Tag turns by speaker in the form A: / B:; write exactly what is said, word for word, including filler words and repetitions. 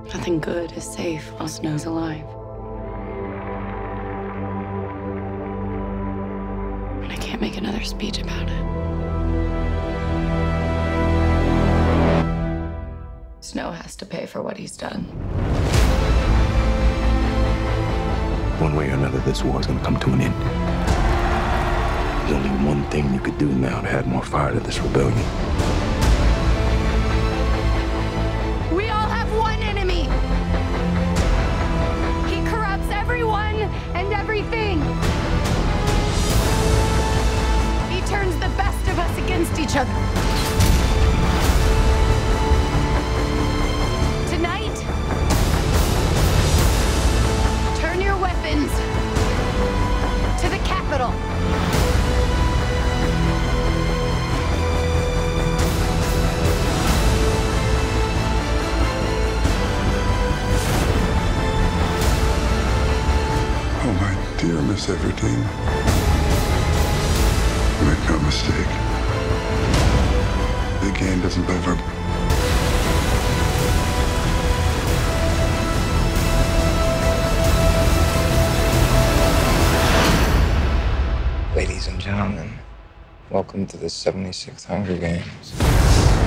A: Nothing good is safe while Snow's alive. And I can't make another speech about it. Snow has to pay for what he's done.
B: One way or another, this war is going to come to an end. There's only one thing you could do now to add more fire to this rebellion.
A: We all have one enemy. He corrupts everyone and everything. He turns the best of us against each other. Tonight, turn your weapons to the Capitol.
C: Oh, my dear Miss Everdeen, make no mistake, the game doesn't over.
D: Ladies and gentlemen, welcome to the seventy-sixth Hunger Games.